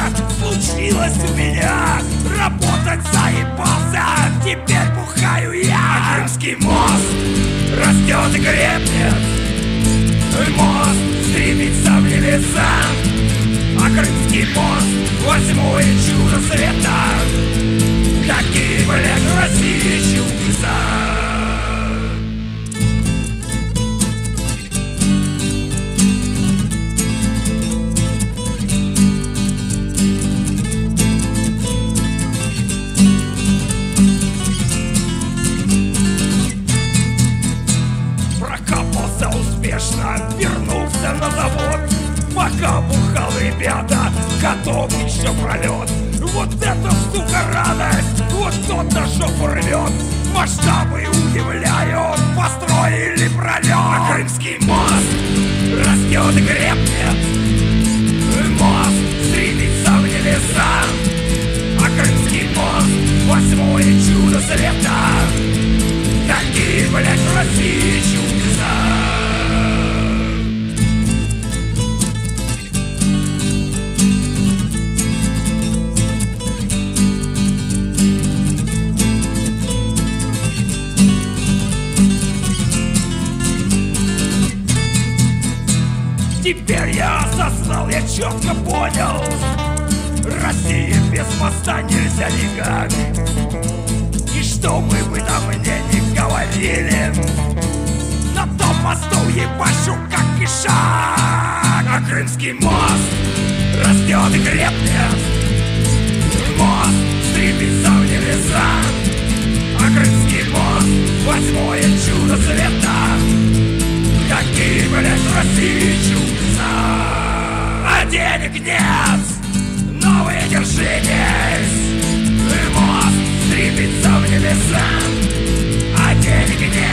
случилось у меня. Работать заебался, теперь бухаю я. Крымский мост растет и крепнет, мост стремится в небеса. А Крымский мост — восьмое чудо света. Такие, блядь, в России чудеса. Вернулся на завод, пока бухал, ребята, готов еще пролет. Вот это, сука, радость, вот кто-то жопу рвет. Масштабы удивляют, построили пролет. А Крымский мост растет и крепнет, мост стремится в небеса. А Крымский мост — восьмое чудо света. Такие, блядь, в России чудеса. Теперь я осознал, я четко понял: России без моста нельзя никак. И что бы вы там мне ни говорили, на том мосту ебашу как ишак. А Крымский мост растет и крепнет, мост стремится в небеса. А Крымский мост — восьмое чудо света. Какие, блядь, в России чудеса. А денег нет, но вы держитесь. Мост стремится в небеса. А денег нет,